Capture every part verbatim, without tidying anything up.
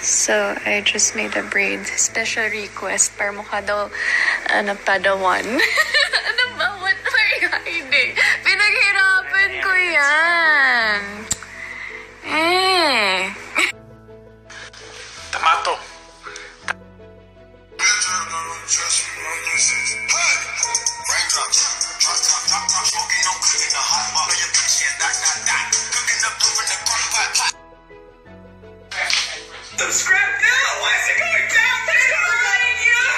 So, I just made a braid. Special request. Para mukha daw, ano, padawan. Ano ba? What are you hiding? Pinaghirapan ko yan. Eh. Tomato. Subscribe now! Why is it going down? It's going right here!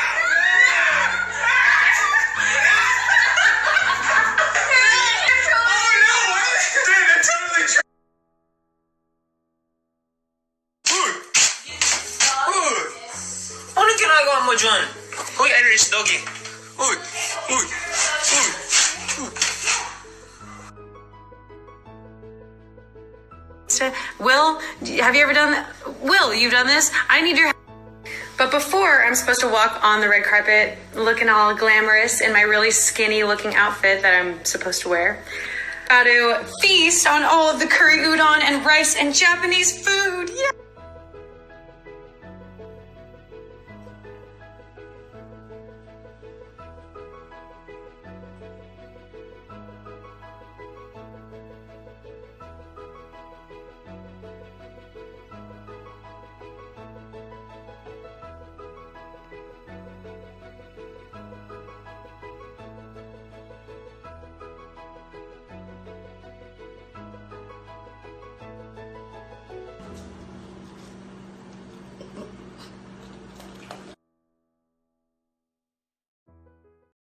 Oh no! Dude, it's totally true! Uy! Uy! Ano ginagawa mo dyan? Uy, Irish doggy! Uy! Uy! Uy! Uy! Will, have you ever done that? Will, you've done this? I need your help. But before, I'm supposed to walk on the red carpet looking all glamorous in my really skinny looking outfit that I'm supposed to wear. Got to feast on all of the curry udon and rice and Japanese food. Yeah.